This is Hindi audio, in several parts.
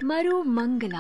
मरु मंगला।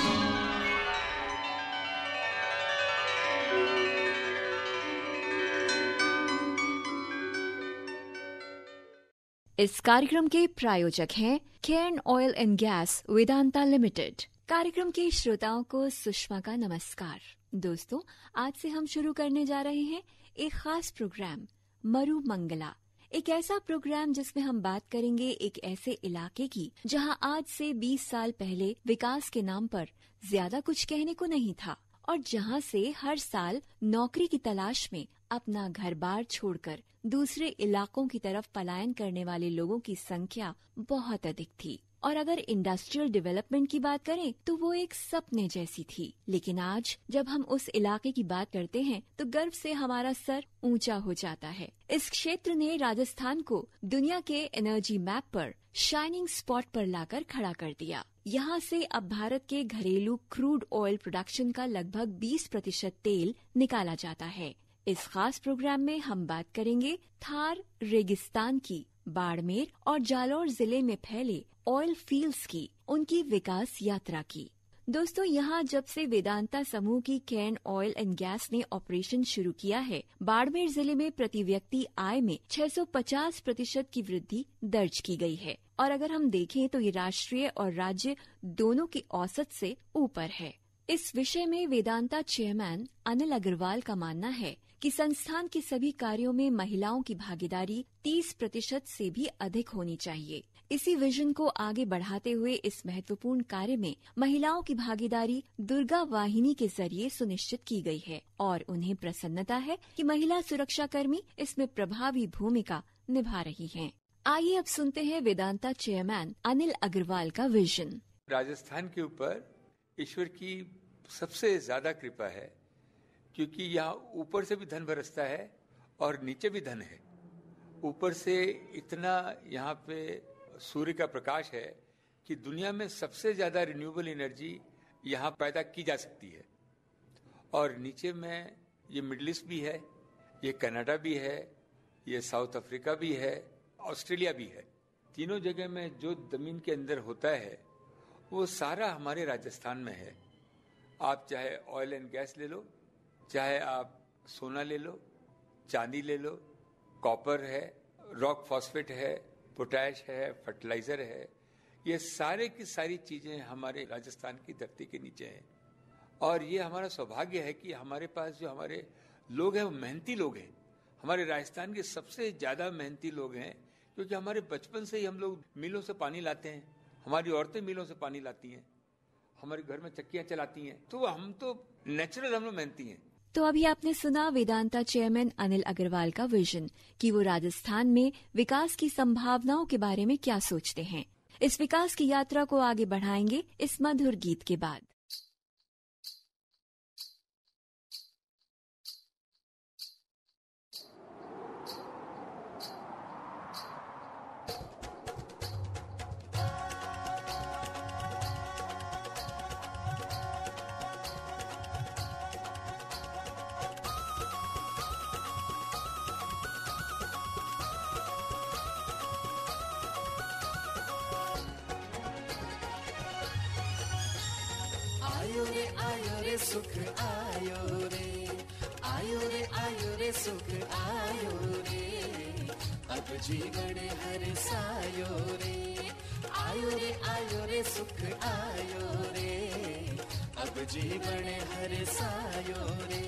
इस कार्यक्रम के प्रायोजक हैं Cairn oil and gas Vedanta limited. कार्यक्रम के श्रोताओं को सुषमा का नमस्कार। दोस्तों, आज से हम शुरू करने जा रहे हैं एक खास प्रोग्राम मरु मंगला। एक ऐसा प्रोग्राम जिसमें हम बात करेंगे एक ऐसे इलाके की जहां आज से 20 साल पहले विकास के नाम पर ज्यादा कुछ कहने को नहीं था और जहां से हर साल नौकरी की तलाश में अपना घर बार छोड़कर दूसरे इलाकों की तरफ पलायन करने वाले लोगों की संख्या बहुत अधिक थी। और अगर इंडस्ट्रियल डेवलपमेंट की बात करें तो वो एक सपने जैसी थी। लेकिन आज जब हम उस इलाके की बात करते हैं तो गर्व से हमारा सर ऊंचा हो जाता है। इस क्षेत्र ने राजस्थान को दुनिया के एनर्जी मैप पर शाइनिंग स्पॉट पर लाकर खड़ा कर दिया। यहाँ से अब भारत के घरेलू क्रूड ऑयल प्रोडक्शन का लगभग 20% तेल निकाला जाता है। इस खास प्रोग्राम में हम बात करेंगे थार रेगिस्तान की, बाड़मेर और जालौर जिले में फैले ऑयल फील्ड्स की, उनकी विकास यात्रा की। दोस्तों, यहाँ जब से वेदांता समूह की केयर्न ऑयल एंड गैस ने ऑपरेशन शुरू किया है, बाड़मेर जिले में प्रति व्यक्ति आय में 650% की वृद्धि दर्ज की गई है। और अगर हम देखें तो ये राष्ट्रीय और राज्य दोनों की औसत से ऊपर है। इस विषय में वेदांता चेयरमैन अनिल अग्रवाल का मानना है कि संस्थान के सभी कार्यों में महिलाओं की भागीदारी 30% से भी अधिक होनी चाहिए। इसी विजन को आगे बढ़ाते हुए इस महत्वपूर्ण कार्य में महिलाओं की भागीदारी दुर्गा वाहिनी के जरिए सुनिश्चित की गई है और उन्हें प्रसन्नता है कि महिला सुरक्षा कर्मी इसमें प्रभावी भूमिका निभा रही हैं। आइए अब सुनते हैं वेदांता चेयरमैन अनिल अग्रवाल का विजन। राजस्थान के ऊपर ईश्वर की सबसे ज्यादा कृपा है, क्योंकि यहाँ ऊपर से भी धन बरसता है और नीचे भी धन है। ऊपर से इतना यहाँ पे सूर्य का प्रकाश है कि दुनिया में सबसे ज्यादा रिन्यूएबल एनर्जी यहाँ पैदा की जा सकती है। और नीचे में ये मिडिल ईस्ट भी है, ये कनाडा भी है, ये साउथ अफ्रीका भी है, ऑस्ट्रेलिया भी है। तीनों जगह में जो जमीन के अंदर होता है वो सारा हमारे राजस्थान में है। आप चाहे ऑयल एंड गैस ले लो, चाहे आप सोना ले लो, चांदी ले लो, कॉपर है, रॉक फॉस्फेट है, पोटैश है, फर्टिलाइजर है, ये सारे की सारी चीजें हमारे राजस्थान की धरती के नीचे हैं। और ये हमारा सौभाग्य है कि हमारे पास जो हमारे लोग हैं वो मेहनती लोग हैं। हमारे राजस्थान के सबसे ज्यादा मेहनती लोग हैं, क्योंकि हमारे बचपन से ही हम लोग मिलों से पानी लाते हैं, हमारी औरतें मिलों से पानी लाती हैं, हमारे घर में चक्कियां चलाती हैं, तो हम तो नेचुरल हम लोग मेहनती हैं। तो अभी आपने सुना वेदांता चेयरमैन अनिल अग्रवाल का विजन कि वो राजस्थान में विकास की संभावनाओं के बारे में क्या सोचते हैं। इस विकास की यात्रा को आगे बढ़ाएंगे इस मधुर गीत के बाद। आयो रे सुख आयो रे, आयो रे सुख आयो रे, अब जीवन हरसायो रे, आयो रे सुख आयो रे, अब जीवन हरसायो रे।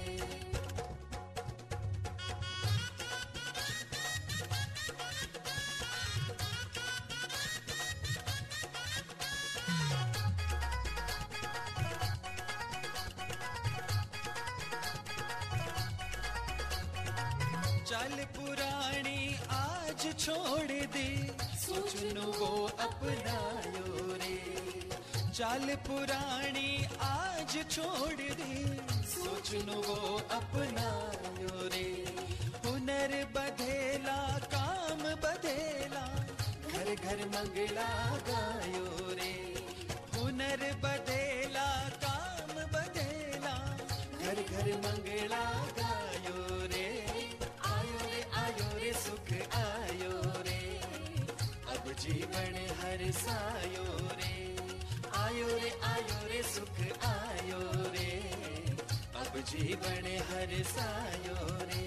चाल पुरानी आज छोड़ दे, सोचनो वो अपनायो रे। चाल पुरानी आज छोड़ दे, सोचनो वो अपनायो रे। हुनर बधेला काम बधेला, घर घर मंगला गायो रे। हुनर बधेला काम बधेला, घर घर मंगला गायो रे। आयो रे सुख आयो रे, अब जीवन हरसायो रे। आयो रे सुख आयो रे, अब जीवन हर सायो रे।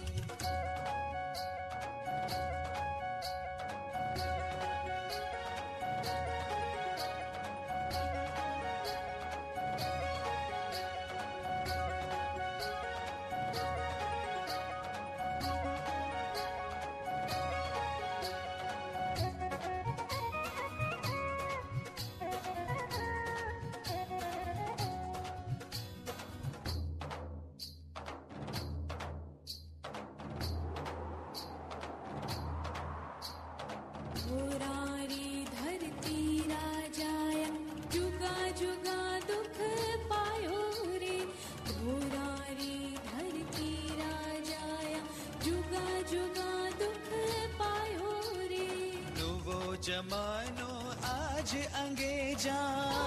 मुरारी धरती राजाया, जुगा जुगा दुख पायो रे। मुरारी धरती राजाया, जुगा जुगा दुख पायो रे। नुवो जमानो आज अंगेजा,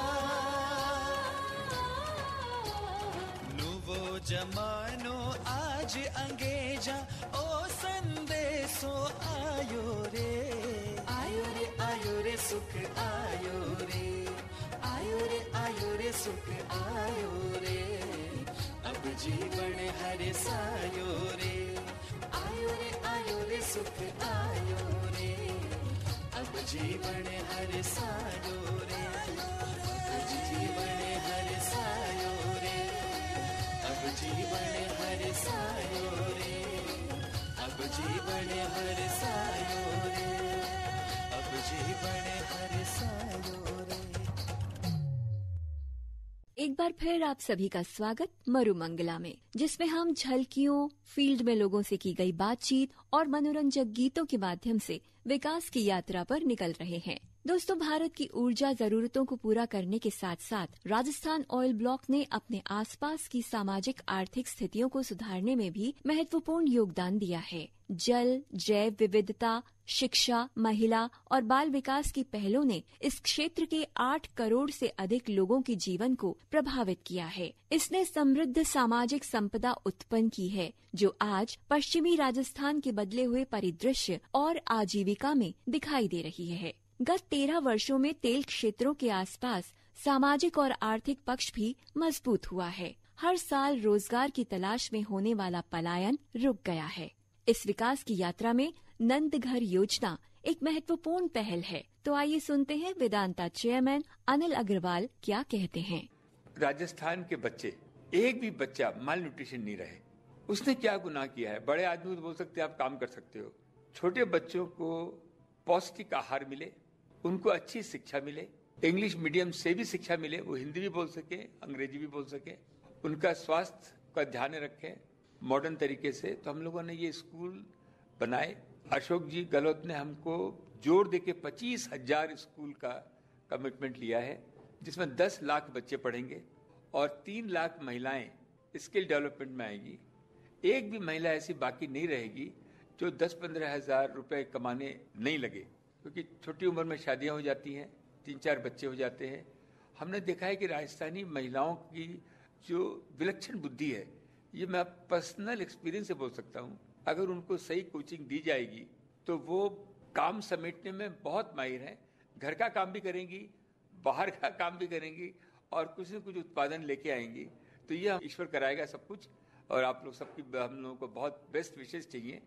नुवो जमानो आज अंगेजा, ओ संदेशो आयो रे। आयो रे सुख आयो रे, आयो रे सुख आयो रे, अब जीवन हर सायो रे। आयो रे सुख आयो रे, अब जीवन हर सायो रे। अब जीवन हर सायो रे, अब जीवन हर सायो रे, अब जीवन हर सायो रे, अब जीवन हर सायो रे। एक बार फिर आप सभी का स्वागत मरुमंगला में, जिसमें हम झलकियों, फील्ड में लोगों से की गई बातचीत और मनोरंजक गीतों के माध्यम से विकास की यात्रा पर निकल रहे हैं। दोस्तों, भारत की ऊर्जा जरूरतों को पूरा करने के साथ साथ राजस्थान ऑयल ब्लॉक ने अपने आसपास की सामाजिक आर्थिक स्थितियों को सुधारने में भी महत्वपूर्ण योगदान दिया है। जल, जैव विविधता, शिक्षा, महिला और बाल विकास की पहलों ने इस क्षेत्र के 8 करोड़ से अधिक लोगों के जीवन को प्रभावित किया है। इसने समृद्ध सामाजिक संपदा उत्पन्न की है, जो आज पश्चिमी राजस्थान के बदले हुए परिदृश्य और आजीविका में दिखाई दे रही है। गत 13 वर्षों में तेल क्षेत्रों के आसपास सामाजिक और आर्थिक पक्ष भी मजबूत हुआ है। हर साल रोजगार की तलाश में होने वाला पलायन रुक गया है। इस विकास की यात्रा में नंद घर योजना एक महत्वपूर्ण पहल है। तो आइए सुनते हैं वेदांता चेयरमैन अनिल अग्रवाल क्या कहते हैं। राजस्थान के बच्चे, एक भी बच्चा माल न्यूट्रिशन नहीं रहे। उसने क्या गुनाह किया है? बड़े आदमी तो बोल सकते हैं आप काम कर सकते हो। छोटे बच्चों को पौष्टिक आहार मिले, उनको अच्छी शिक्षा मिले, इंग्लिश मीडियम से भी शिक्षा मिले, वो हिंदी भी बोल सके, अंग्रेजी भी बोल सके, उनका स्वास्थ्य का ध्यान रखें मॉडर्न तरीके से। तो हम लोगों ने ये स्कूल बनाए। अशोक जी गहलोत ने हमको जोर देके 25,000 स्कूल का कमिटमेंट लिया है, जिसमें 10 लाख बच्चे पढ़ेंगे और 3 लाख महिलाएं स्किल डेवलपमेंट में आएंगी। एक भी महिला ऐसी बाकी नहीं रहेगी जो 10-15 हजार रुपए कमाने नहीं लगे, क्योंकि छोटी उम्र में शादियां हो जाती हैं, 3-4 बच्चे हो जाते हैं। हमने देखा है कि राजस्थानी महिलाओं की जो विलक्षण बुद्धि है, ये मैं पर्सनल एक्सपीरियंस से बोल सकता हूँ। अगर उनको सही कोचिंग दी जाएगी तो वो काम समेटने में बहुत माहिर हैं। घर का काम भी करेंगी, बाहर का काम भी करेंगी और कुछ न कुछ उत्पादन लेके आएंगी। तो ये ईश्वर कराएगा सब कुछ। और आप लोग सबकी, हम लोगों को बहुत बेस्ट विशेष चाहिए।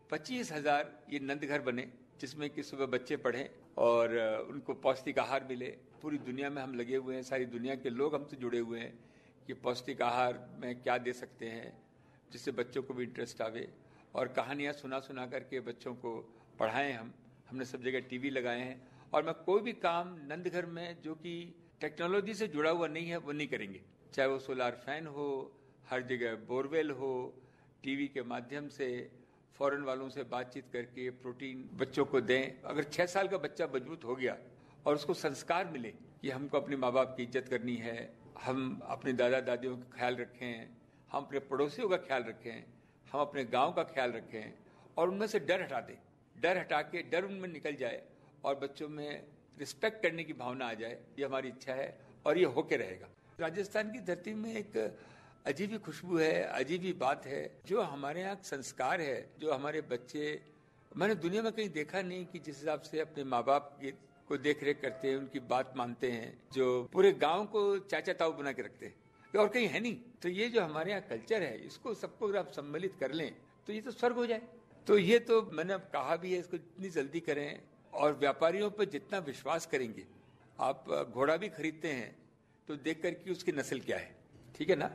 25,000 ये नंद घर बने, जिसमें कि सुबह बच्चे पढ़ें और उनको पौष्टिक आहार मिले। पूरी दुनिया में हम लगे हुए हैं, सारी दुनिया के लोग हमसे जुड़े हुए हैं कि पौष्टिक आहार में क्या दे सकते हैं जिससे बच्चों को भी इंटरेस्ट आवे। और कहानियाँ सुना करके बच्चों को पढ़ाएं। हमने सब जगह टीवी लगाए हैं। और मैं कोई भी काम नंदघर में जो कि टेक्नोलॉजी से जुड़ा हुआ नहीं है वो नहीं करेंगे, चाहे वो सोलार फैन हो, हर जगह बोरवेल हो, टीवी के माध्यम से फॉरेन वालों से बातचीत करके प्रोटीन बच्चों को दें। अगर 6 साल का बच्चा मजबूत हो गया और उसको संस्कार मिले कि हमको अपने माँ बाप की इज्जत करनी है, हम अपने दादा दादियों का ख्याल रखें, हम अपने पड़ोसियों का ख्याल रखें, हम अपने गांव का ख्याल रखें और उनमें से डर हटा दें। डर हटा के डर उनमें निकल जाए और बच्चों में रिस्पेक्ट करने की भावना आ जाए, ये हमारी इच्छा है और ये होके रहेगा। राजस्थान की धरती में एक अजीब ही खुशबू है, अजीब ही बात है। जो हमारे यहाँ संस्कार है, जो हमारे बच्चे, मैंने दुनिया में कहीं देखा नहीं कि जिस हिसाब से अपने माँ बाप को देख रेख करते हैं, उनकी बात मानते हैं, जो पूरे गांव को चाचा ताऊ बना के रखते हैं, और कहीं है नहीं। तो ये जो हमारे यहाँ कल्चर है, इसको सबको अगर आप सम्मिलित कर लें तो ये तो स्वर्ग हो जाए। तो ये तो मैंने अब कहा भी है, इसको जितनी जल्दी करें। और व्यापारियों पर जितना विश्वास करेंगे, आप घोड़ा भी खरीदते हैं तो देख कर कि उसकी नस्ल क्या है, ठीक है ना,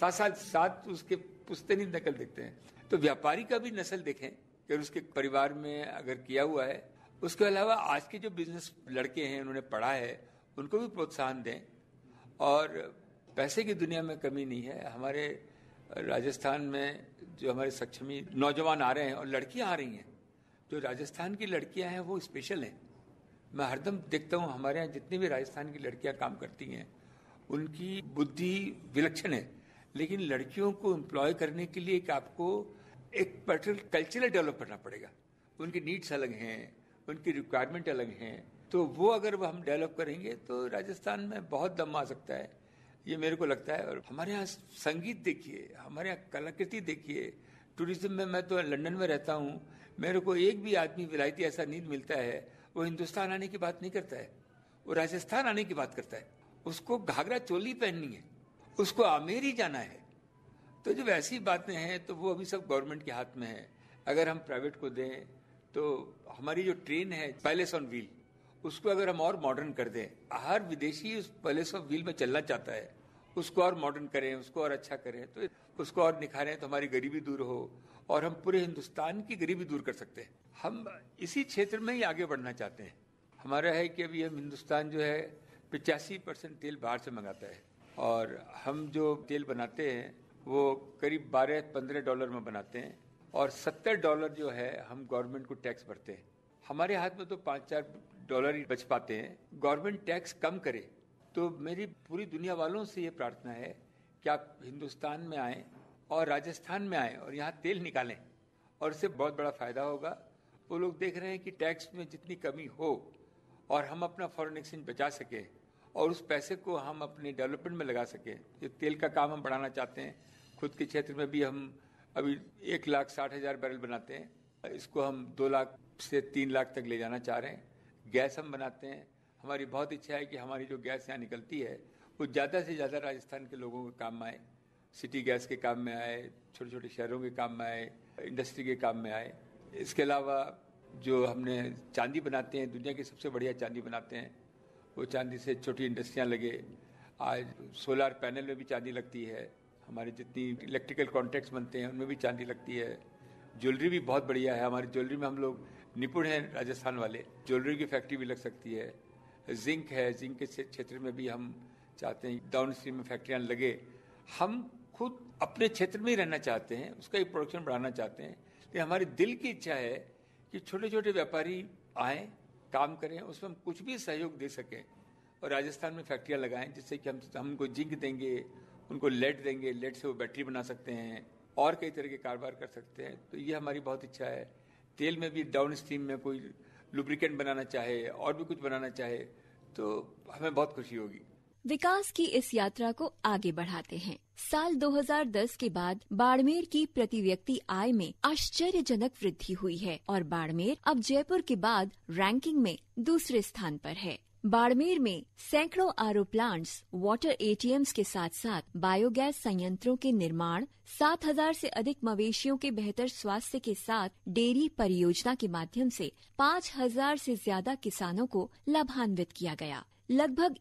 साथ उसके पुश्ते नहीं नकल देखते हैं। तो व्यापारी का भी नस्ल देखें कि उसके परिवार में अगर किया हुआ है। उसके अलावा आज के जो बिजनेस लड़के हैं, उन्होंने पढ़ा है, उनको भी प्रोत्साहन दें। और पैसे की दुनिया में कमी नहीं है। हमारे राजस्थान में जो हमारे सक्षमी नौजवान आ रहे हैं और लड़कियां आ रही हैं, जो राजस्थान की लड़कियां हैं वो स्पेशल हैं। मैं हरदम देखता हूँ हमारे यहाँ जितनी भी राजस्थान की लड़कियां काम करती हैं, उनकी बुद्धि विलक्षण है। लेकिन लड़कियों को एम्प्लॉय करने के लिए आपको एक पर्टिकुलर कल्चरल डेवलप करना पड़ेगा। उनकी नीड्स अलग हैं, उनकी रिक्वायरमेंट अलग हैं। तो वो अगर हम डेवलप करेंगे तो राजस्थान में बहुत दम आ सकता है, ये मेरे को लगता है। और हमारे यहाँ संगीत देखिए, हमारे यहाँ कलाकृति देखिए। टूरिज्म में मैं तो लंदन में रहता हूँ, मेरे को एक भी आदमी विलायती ऐसा नहीं मिलता है वो हिंदुस्तान आने की बात नहीं करता है, वो राजस्थान आने की बात करता है। उसको घाघरा चोली पहननी है, उसको आमेर ही जाना है। तो जब ऐसी बातें हैं तो वो अभी सब गवर्नमेंट के हाथ में है। अगर हम प्राइवेट को दें तो हमारी जो ट्रेन है पैलेस ऑन व्हील, उसको अगर हम और मॉडर्न कर दें, हर विदेशी उस पैलेस ऑफ व्हील में चलना चाहता है, उसको और मॉडर्न करें, उसको और अच्छा करें, तो उसको और निखारें तो हमारी गरीबी दूर हो और हम पूरे हिंदुस्तान की गरीबी दूर कर सकते हैं। हम इसी क्षेत्र में ही आगे बढ़ना चाहते हैं। हमारा है कि अभी हम हिंदुस्तान जो है 85% तेल बाहर से मंगाता है, और हम जो तेल बनाते हैं वो करीब $12-15 में बनाते हैं, और $70 जो है हम गवर्नमेंट को टैक्स भरते हैं। हमारे हाथ में तो $5-4 ही बच पाते हैं। गवर्नमेंट टैक्स कम करे। तो मेरी पूरी दुनिया वालों से ये प्रार्थना है कि आप हिंदुस्तान में आएँ और राजस्थान में आएँ और यहाँ तेल निकालें, और इससे बहुत बड़ा फायदा होगा। वो लोग देख रहे हैं कि टैक्स में जितनी कमी हो और हम अपना फॉरेन एक्सचेंज बचा सकें और उस पैसे को हम अपने डेवलपमेंट में लगा सकें। ये तेल का काम हम बढ़ाना चाहते हैं। खुद के क्षेत्र में भी हम अभी 1,60,000 बैरल बनाते हैं, इसको हम 2 लाख से 3 लाख तक ले जाना चाह रहे हैं। गैस हम बनाते हैं, हमारी बहुत इच्छा है कि हमारी जो गैस यहाँ निकलती है वो ज़्यादा से ज़्यादा राजस्थान के लोगों के काम में आए, सिटी गैस के काम में आए, छोटे छोटे शहरों के काम में आए, इंडस्ट्री के काम में आए। इसके अलावा जो हमने चांदी बनाते हैं, दुनिया की सबसे बढ़िया चांदी बनाते हैं, वो चांदी से छोटी इंडस्ट्रियाँ लगे। आज सोलार पैनल में भी चांदी लगती है, हमारे जितनी इलेक्ट्रिकल कॉन्ट्रैक्ट्स बनते हैं उनमें भी चांदी लगती है। ज्वेलरी भी बहुत बढ़िया है, हमारी ज्वेलरी में हम लोग निपुण हैं राजस्थान वाले। ज्वेलरी की फैक्ट्री भी लग सकती है। जिंक है, जिंक के क्षेत्र में भी हम चाहते हैं डाउन स्ट्रीम में फैक्ट्रियाँ लगे। हम खुद अपने क्षेत्र में ही रहना चाहते हैं, उसका ही प्रोडक्शन बढ़ाना चाहते हैं। लेकिन हमारी दिल की इच्छा है कि छोटे छोटे व्यापारी आएँ, काम करें, उसमें हम कुछ भी सहयोग दे सकें और राजस्थान में फैक्ट्रियाँ लगाएं, जिससे कि हम उनको जिंक देंगे, उनको लेड देंगे, लेड से वो बैटरी बना सकते हैं और कई तरह के कारोबार कर सकते हैं। तो ये हमारी बहुत इच्छा है। तेल में भी डाउन स्ट्रीम में कोई लुब्रिकेंट बनाना चाहे और भी कुछ बनाना चाहे तो हमें बहुत खुशी होगी। विकास की इस यात्रा को आगे बढ़ाते हैं। साल 2010 के बाद बाड़मेर की प्रति व्यक्ति आय में आश्चर्यजनक वृद्धि हुई है और बाड़मेर अब जयपुर के बाद रैंकिंग में दूसरे स्थान पर है। बाड़मेर में सैकड़ों आरओ प्लांट्स, वाटर एटीएम्स के साथ साथ बायोगैस संयंत्रों के निर्माण, 7,000 से अधिक मवेशियों के बेहतर स्वास्थ्य के साथ डेयरी परियोजना के माध्यम से 5,000 से ज्यादा किसानों को लाभान्वित किया गया। लगभग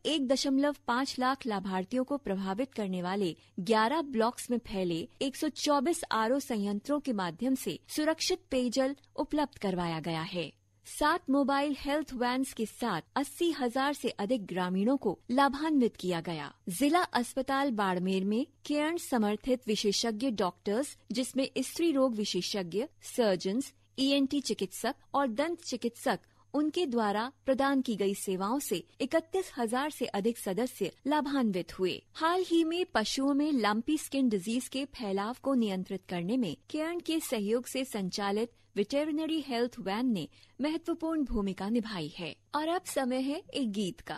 1.5 लाख लाभार्थियों को प्रभावित करने वाले 11 ब्लॉक्स में फैले 124 आरओ संयंत्रों के माध्यम से सुरक्षित पेयजल उपलब्ध करवाया गया है। 7 मोबाइल हेल्थ वैन्स के साथ 80,000 से अधिक ग्रामीणों को लाभान्वित किया गया। जिला अस्पताल बाड़मेर में केयर्न समर्थित विशेषज्ञ डॉक्टर्स, जिसमें स्त्री रोग विशेषज्ञ, सर्जन्स, ईएनटी चिकित्सक और दंत चिकित्सक, उनके द्वारा प्रदान की गई सेवाओं से 31,000 से अधिक सदस्य लाभान्वित हुए। हाल ही में पशुओं में लंपी स्किन डिजीज के फैलाव को नियंत्रित करने में केयर्न के सहयोग से संचालित वेटेरिनरी हेल्थ वैन ने महत्वपूर्ण भूमिका निभाई है। और अब समय है एक गीत का।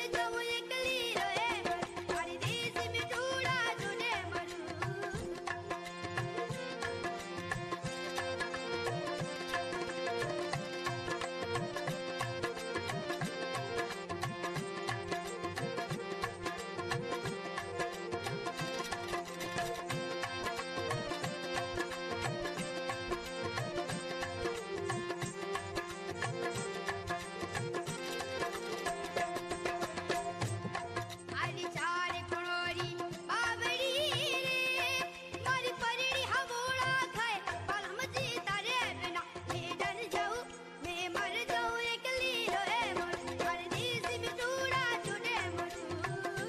जाऊं एकली रोए मरू परदेस में ढूंढा ढूंढे मरू आली चार करोड़ी बाबड़ी रे मारी परड़ी हवोड़ा खाए पलम जी तारे बिना मैं डर जाऊं मैं मर जाऊं एकली रोए मरू परदेस में ढूंढा ढूंढे मरू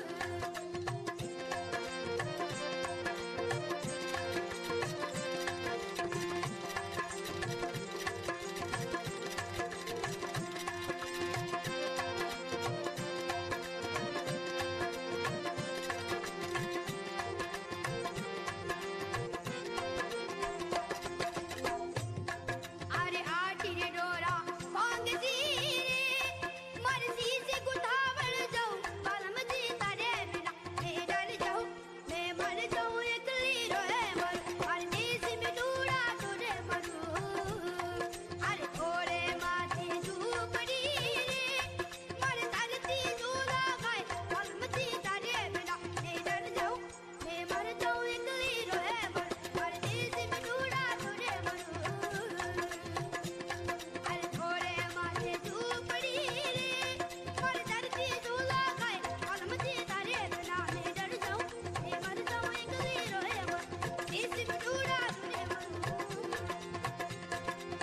अरे आटी रे डोरा पांग जी रे मरसी से गुठावल जाऊं पलम जी तारे बिना मैं डर जाऊं मैं मर जाऊं एकली रोए मरू परदेस में ढूंढा ढूंढे मरू अरे थोड़े माथे झूपड़ी रे मर धरती झूला खाए पलम जी तारे बिना मैं डर जाऊं मैं मर जाऊं एकली रोए मरू परदेस में ढूंढा ढूंढे मरू अरे थोड़े माथे झूपड़ी रे मर धरती झूला खाए पलम जी तारे बिना मैं डर जाऊं मैं मर जाऊं एकली रोए मरू देश में ढूंढा ढूंढे मरू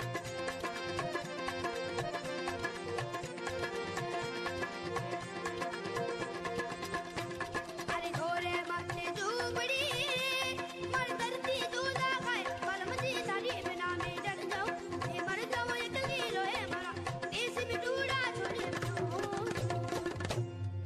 अरे थोड़े माथे झूपड़ी मर धरती झूला खाए पलम जी तारे बिना मैं डर जाऊं मैं मर जाऊं एकली रोए मरा देश में ढूंढा ढूंढे मरू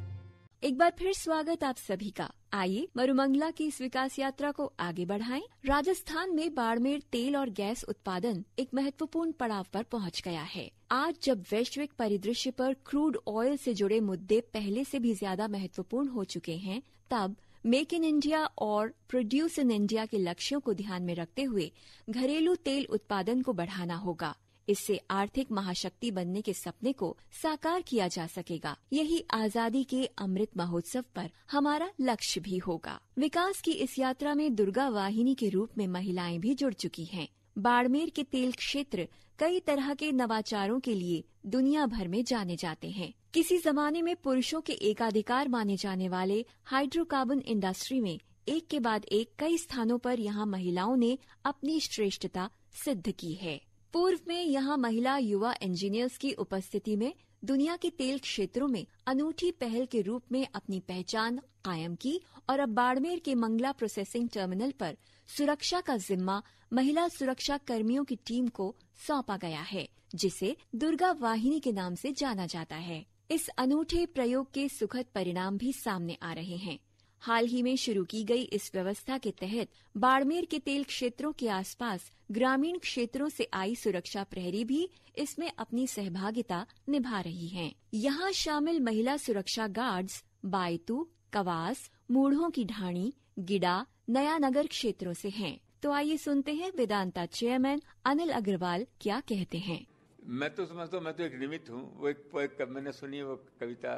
एक बार फिर स्वागत आप सभी का। आइए मरुमंगला की इस विकास यात्रा को आगे बढ़ाएं। राजस्थान में बाड़मेर तेल और गैस उत्पादन एक महत्वपूर्ण पड़ाव पर पहुंच गया है। आज जब वैश्विक परिदृश्य पर क्रूड ऑयल से जुड़े मुद्दे पहले से भी ज्यादा महत्वपूर्ण हो चुके हैं, तब मेक इन इंडिया और प्रोड्यूस इन इंडिया के लक्ष्यों को ध्यान में रखते हुए घरेलू तेल उत्पादन को बढ़ाना होगा। इससे आर्थिक महाशक्ति बनने के सपने को साकार किया जा सकेगा। यही आजादी के अमृत महोत्सव पर हमारा लक्ष्य भी होगा। विकास की इस यात्रा में दुर्गा वाहिनी के रूप में महिलाएं भी जुड़ चुकी हैं। बाड़मेर के तेल क्षेत्र कई तरह के नवाचारों के लिए दुनिया भर में जाने जाते हैं। किसी जमाने में पुरुषों के एकाधिकार माने जाने वाले हाइड्रोकार्बन इंडस्ट्री में एक के बाद एक कई स्थानों पर यहाँ महिलाओं ने अपनी श्रेष्ठता सिद्ध की है। पूर्व में यहाँ महिला युवा इंजीनियर्स की उपस्थिति में दुनिया के तेल क्षेत्रों में अनूठी पहल के रूप में अपनी पहचान कायम की और अब बाड़मेर के मंगला प्रोसेसिंग टर्मिनल पर सुरक्षा का जिम्मा महिला सुरक्षा कर्मियों की टीम को सौंपा गया है, जिसे दुर्गा वाहिनी के नाम से जाना जाता है। इस अनूठे प्रयोग के सुखद परिणाम भी सामने आ रहे हैं। हाल ही में शुरू की गई इस व्यवस्था के तहत बाड़मेर के तेल क्षेत्रों के आसपास ग्रामीण क्षेत्रों से आई सुरक्षा प्रहरी भी इसमें अपनी सहभागिता निभा रही हैं। यहाँ शामिल महिला सुरक्षा गार्ड्स बायतू, कवास, मूढ़ों की ढाणी, गिडा, नया नगर क्षेत्रों से हैं। तो आइए सुनते हैं वेदांता चेयरमैन अनिल अग्रवाल क्या कहते हैं। मैं तो समझता हूँ, मैं तो एक निमित्त हूँ। वो एक मैंने सुनी वो कविता,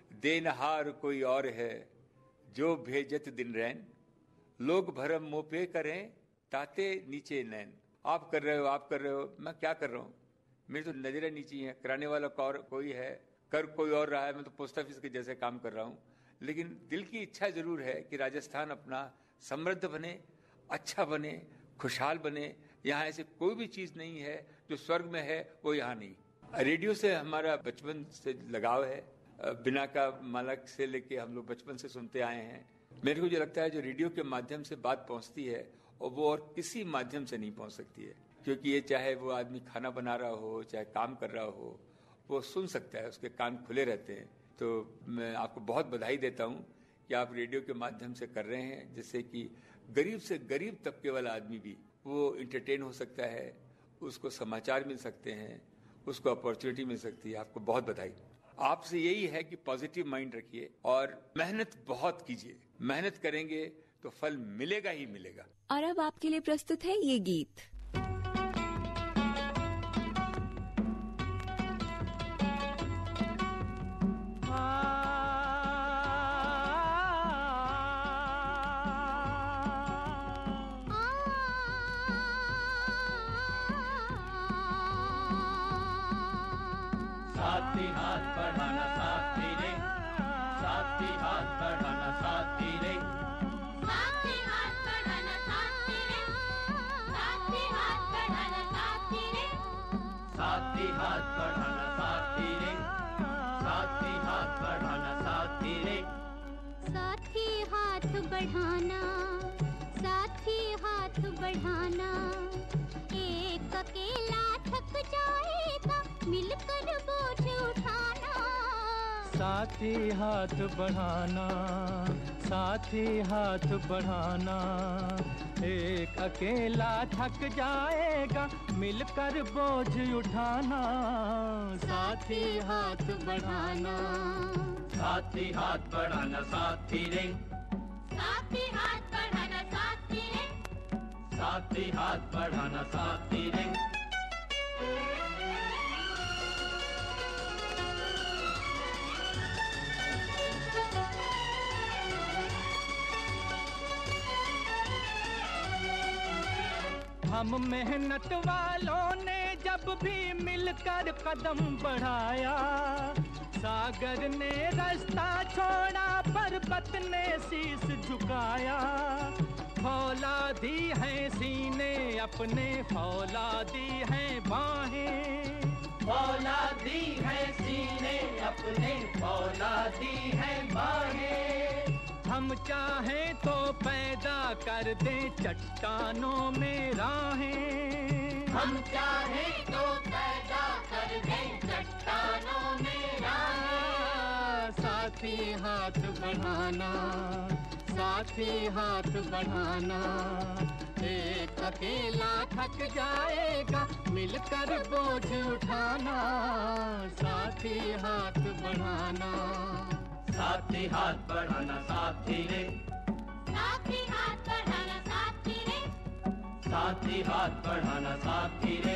देनहार कोई और है जो भेजत दिन रैन, लोग भरम मुँह पे करें ताते नीचे नैन। आप कर रहे हो, आप कर रहे हो, मैं क्या कर रहा हूँ? मेरी तो नजरें नीचे है। कराने वाला कोई है, कर कोई और रहा है। मैं तो पोस्ट ऑफिस के जैसे काम कर रहा हूँ। लेकिन दिल की इच्छा जरूर है कि राजस्थान अपना समृद्ध बने, अच्छा बने, खुशहाल बने। यहाँ ऐसे कोई भी चीज नहीं है जो स्वर्ग में है वो यहाँ नहीं। रेडियो से हमारा बचपन से लगाव है। बिना का मालक से लेके हम लोग बचपन से सुनते आए हैं। मेरे को जो लगता है जो रेडियो के माध्यम से बात पहुंचती है और वो और किसी माध्यम से नहीं पहुंच सकती है, क्योंकि ये चाहे वो आदमी खाना बना रहा हो, चाहे काम कर रहा हो, वो सुन सकता है, उसके कान खुले रहते हैं। तो मैं आपको बहुत बधाई देता हूँ कि आप रेडियो के माध्यम से कर रहे हैं, जिससे कि गरीब से गरीब तबके वाला आदमी भी वो इंटरटेन हो सकता है, उसको समाचार मिल सकते हैं, उसको अपॉर्चुनिटी मिल सकती है। आपको बहुत बधाई। आपसे यही है कि पॉजिटिव माइंड रखिए और मेहनत बहुत कीजिए। मेहनत करेंगे तो फल मिलेगा ही मिलेगा। और अब आपके लिए प्रस्तुत है ये गीत। साथी हाथ बढ़ाना साथी रे, साथी हाथ बढ़ाना साथी रे, साथी हाथ बढ़ाना साथी रे, साथी हाथ बढ़ाना साथी रे, साथी हाथ बढ़ाना साथी रे, साथी हाथ बढ़ाना साथी रे, साथी हाथ बढ़ाना, साथी हाथ बढ़ाना, एक अकेला थक जाएगा मिलकर बोझ उठाना। साथी हाथ बढ़ाना, साथी हाथ बढ़ाना, एक अकेला थक जाएगा मिलकर बोझ उठाना। साथी हाथ बढ़ाना, साथी हाथ बढ़ाना साथी रे, साथी हाथ बढ़ाना साथी रे, साथी हाथ बढ़ाना साथी रे। हम मेहनत वालों ने जब भी मिलकर कदम बढ़ाया, सागर ने रास्ता छोड़ा पर्वत ने शीश झुकाया। फौलादी है सीने अपने, फौलादी है बाहें, फौलादी है सीने अपने, फौलादी है बाहें। हम चाहें तो पैदा कर दें चट्टानों में राहें, हम चाहें तो पैदा कर दें चट्टानों में राहें। साथी हाथ बढ़ाना, साथी हाथ बढ़ाना, एक अकेला थक जाएगा मिलकर बोझ उठाना। साथी हाथ बढ़ाना, साथी हाथ बढ़ाना साथी रे, साथी हाथ बढ़ाना साथी रे, साथी हाथ बढ़ाना साथी रे।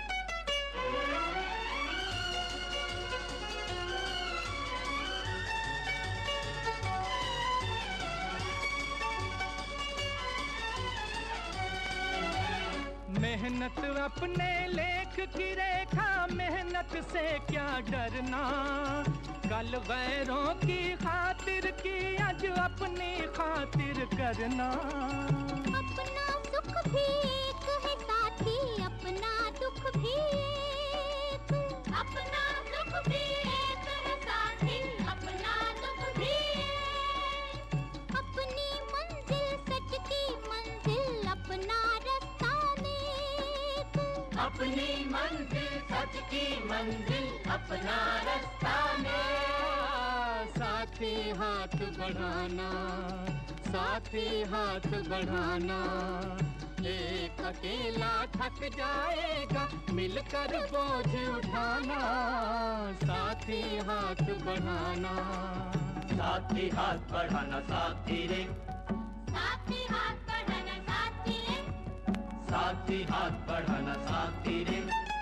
मेहनत अपने लेख की रेखा, मेहनत से क्या डरना। कल गैरों की खातिर की आज अपनी खातिर करना। अपना सुख भी एक है साथी, अपना दुख भी एक, अपना सुख भी एक है साथी, अपना दुख भी एक। अपनी मंजिल सच की मंजिल, अपना रास्ता नेक, अपनी मंजिल सच की मंजिल, अपना रास्ता में। साथी हाथ बढ़ाना, साथी हाथ बढ़ाना, एक अकेला थक जाएगा मिलकर बोझ उठाना। साथी हाथ बढ़ाना, साथी हाथ बढ़ाना साथी रे, साथी हाथ बढ़ाना साथी रे, साथी हाथ बढ़ाना साथी रे।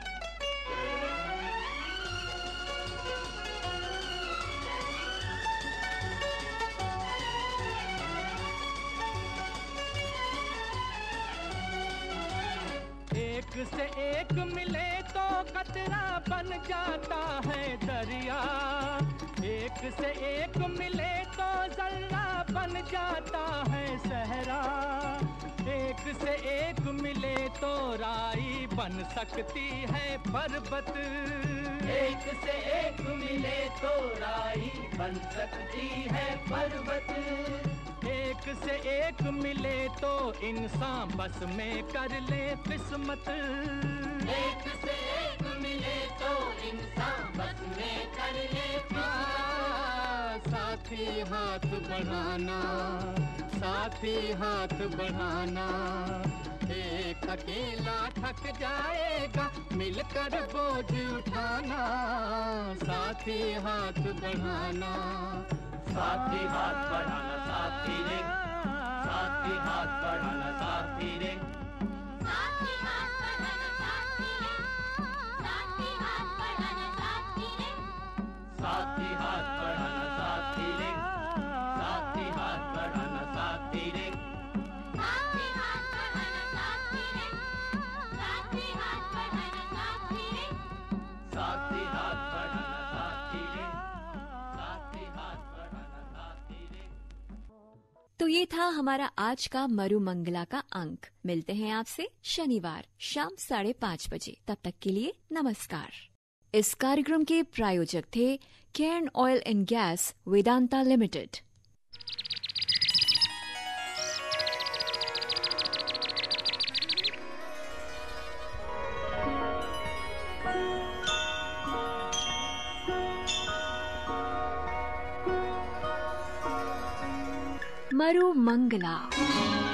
एक से एक मिले तो कतरा बन जाता है दरिया, एक से एक मिले तो जर्रा बन जाता है सहरा। एक से एक मिले तो राई बन सकती है पर्वत, एक से एक मिले तो राई बन सकती है पर्वत। एक से एक मिले तो इंसान बस में कर ले किस्मत, एक से एक मिले तो इंसान बस में कर ले किस्मत। साथी हाथ बढ़ाना, साथी हाथ बढ़ाना। एक अकेला थक जाएगा, मिलकर बोझ उठाना, साथी हाथ बढ़ाना। साथी हाथ बढ़ाना साथी रे, साथी हाथ बढ़ाना साथी रे, साथी हाथ बढ़ाना साथी रे, साथी हाथ बढ़ाना साथी रे, साथी हाथ बढ़ाना साथी रे, साथी हाथ बढ़ाना साथी रे, साथी हाथ बढ़ाना साथी रे, साथी हाथ बढ़ाना साथी रे, साथी हाथ बढ़ाना साथी रे, साथी हाथ बढ़ाना साथी रे। तो ये था हमारा आज का मरुमंगला का अंक। मिलते हैं आपसे शनिवार शाम 5:30 बजे। तब तक के लिए नमस्कार। इस कार्यक्रम के प्रायोजक थे Cairn oil and gas Vedanta limited. मरुमंगला।